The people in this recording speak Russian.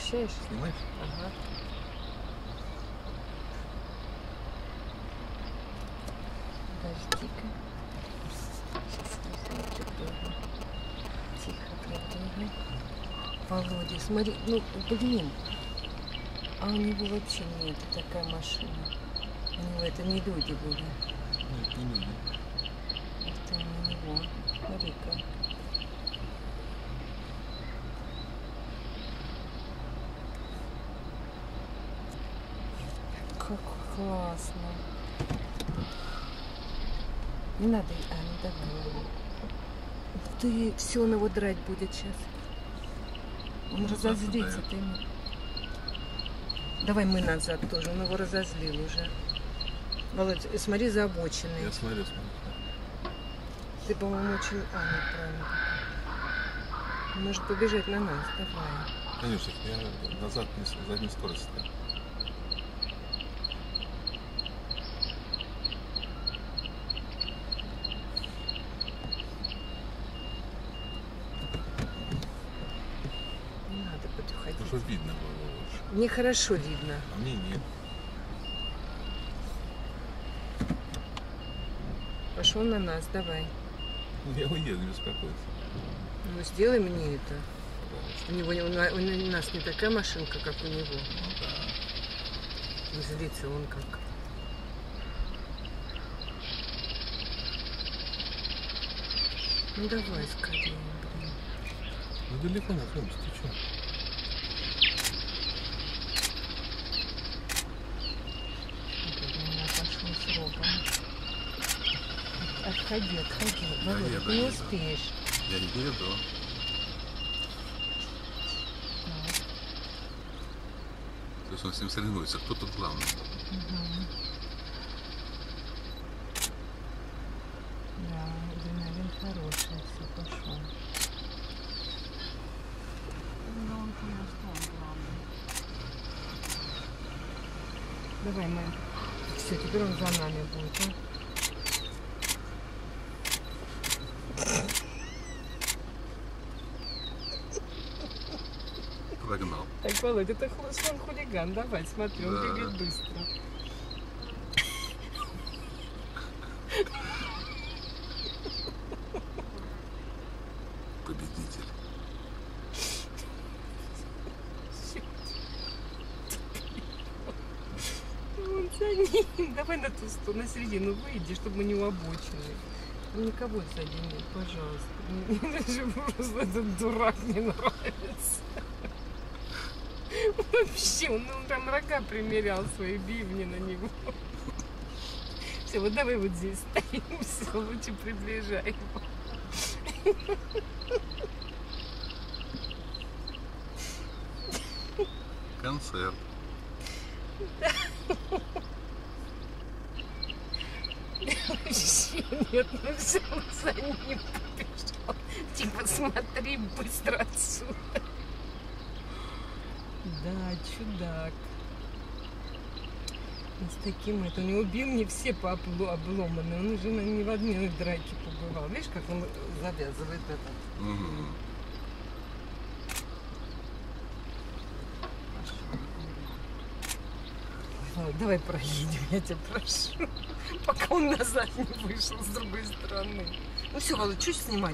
Освещаешь? Снимаешь? Ага. Подожди-ка. Сейчас посмотрю тоже. Тихо прибегай. Володя, смотри, ну блин. А у него вообще нет такая машина. У него это не люди были. Нет, не люди. Это не него. Смотри-ка. Как классно. Не надо. А, ну давай. Ух ты, все, он его драть будет сейчас. Он Ну, разозлится. да. Ты ему... Давай мы назад тоже. Он его разозлил уже. Володь, смотри за обочиной. Я смотрю. Ты, по-моему, очень... А, неправильно. Может побежать на нас. Давай. Конечно, я назад задней скорости. Не надо подходить. Ну, чтобы видно было лучше. Мне хорошо видно. А мне нет. Пошел на нас, давай. Я уеду, не беспокойся. Ну, сделай мне это. Пожалуйста. У нас не такая машинка, как у него. Ну да. Злится он как. Ну давай скорее, блин. Ну далеко находимся, ты что? Вот у меня пошел с рогом. Отходи. Да, Володя, еду, ты не еду. успеешь. Я не еду. То есть он с ним соревнуется, кто тут главный? Угу. Да, адреналин хороший, все пошел. Да, он понял, что он главный. Давай, мы. Все, теперь он за нами будет, а? Прогнал. Так, Володя, это он хулиган, давай, смотри, он Да. бегает быстро. Победитель. Он за ним. Давай на ту сторону, на середину выйди, чтобы мы не у обочины. Никого сзади нет, пожалуйста. Мне даже просто этот дурак не нравится. Вообще, он там рога примерял свои бивни на него. Все, вот давай вот здесь стоим, все, лучше приближай его. Концерт. Вообще нет, ну все, он за ним побежал. Типа, смотри быстро отсюда. Да, чудак. Он с таким это, у него бивни все обломаны. Он уже ни в одной драке побывал. Видишь, как он завязывает этот. Угу. Давай проедем, я тебя прошу. Пока он назад не вышел с другой стороны. Ну все, Володь, что снимать?